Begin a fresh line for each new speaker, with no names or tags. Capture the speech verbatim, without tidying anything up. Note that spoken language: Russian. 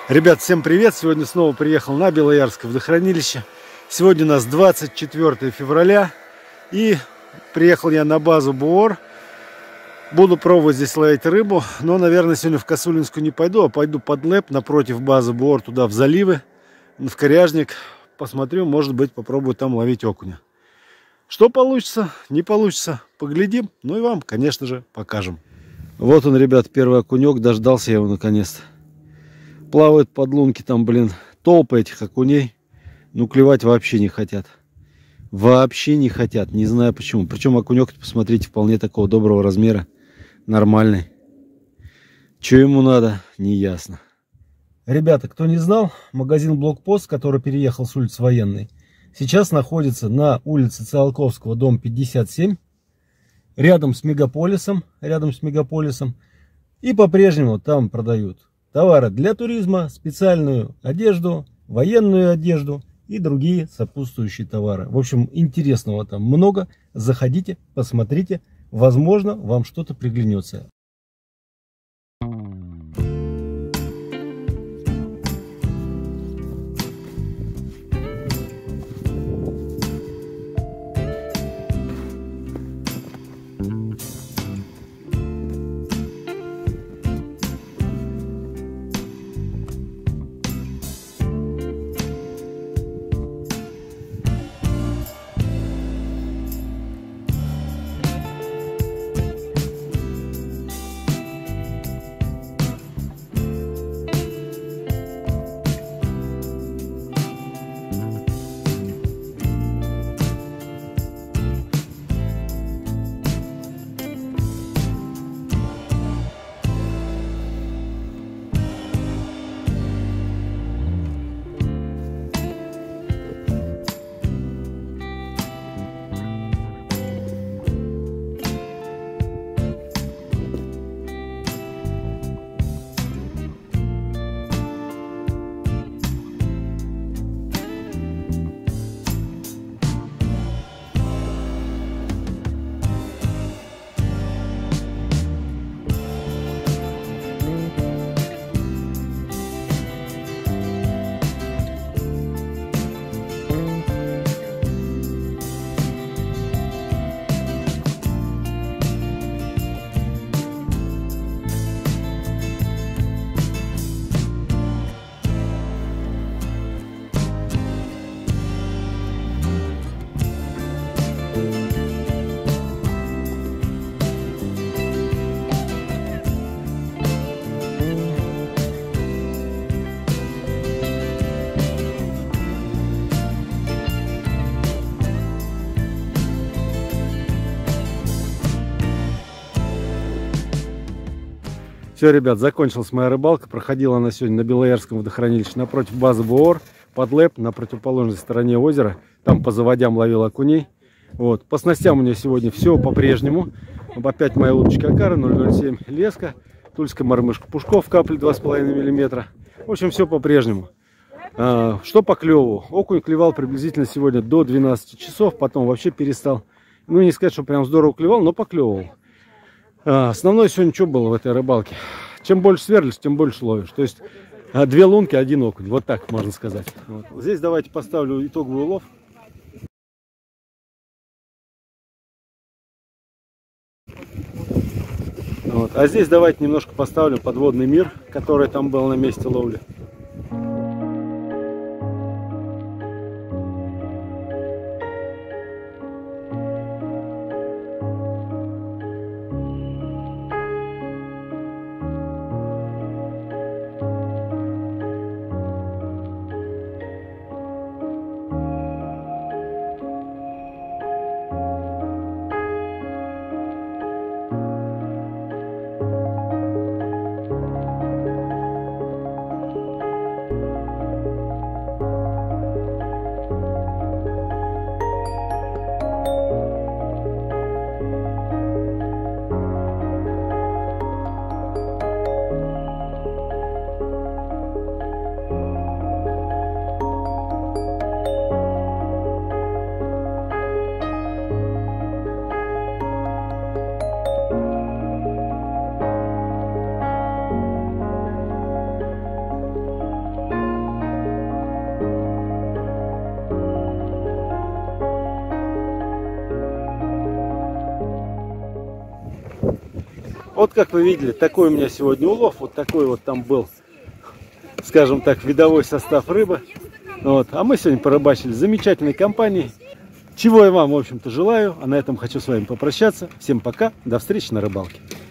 Ребят, всем привет! Сегодня снова приехал на Белоярское водохранилище. Сегодня у нас двадцать четвёртое февраля. И приехал я на базу Буор. Буду пробовать здесь ловить рыбу. Но, наверное, сегодня в Косулинскую не пойду, а пойду под Лэп, напротив базы Буор, туда в заливы, в Коряжник. Посмотрю, может быть, попробую там ловить окуня. Что получится, не получится, поглядим. Ну и вам, конечно же, покажем. Вот он, ребят, первый окунек. Дождался я его наконец-то. Плавают подлунки там, блин, толпы этих окуней. Ну, клевать вообще не хотят. Вообще не хотят. Не знаю почему. Причем окунек, посмотрите, вполне такого доброго размера. Нормальный. Что ему надо, не ясно. Ребята, кто не знал, магазин Блокпост, который переехал с улицы Военной, сейчас находится на улице Циолковского, дом пятьдесят семь. Рядом с мегаполисом. Рядом с мегаполисом. И по-прежнему там продают товары для туризма, специальную одежду, военную одежду и другие сопутствующие товары. В общем, интересного там много. Заходите, посмотрите. Возможно, вам что-то приглянется. Все, ребят, закончилась моя рыбалка. Проходила она сегодня на Белоярском водохранилище напротив базы Буор, под Лэп, на противоположной стороне озера. Там по заводям ловил окуней. Вот. По снастям у меня сегодня все по-прежнему. Опять моя удочка Акара ноль ноль семь, леска, тульская мормышка Пушков, капли два с половиной миллиметра. В общем, все по-прежнему. А, что по клеву? Окунь клевал приблизительно сегодня до двенадцати часов, потом вообще перестал. Ну, не сказать, что прям здорово клевал, но поклевывал. Основное сегодня что было в этой рыбалке? Чем больше сверлишь, тем больше ловишь. То есть две лунки, один окунь. Вот так можно сказать. Вот. Здесь давайте поставлю итоговый улов. Вот. А здесь давайте немножко поставлю подводный мир, который там был на месте ловли. Вот как вы видели, такой у меня сегодня улов. Вот такой вот там был, скажем так, видовой состав рыбы. Вот. А мы сегодня порыбачили с замечательной компанией. Чего я вам, в общем-то, желаю. А на этом хочу с вами попрощаться. Всем пока. До встречи на рыбалке.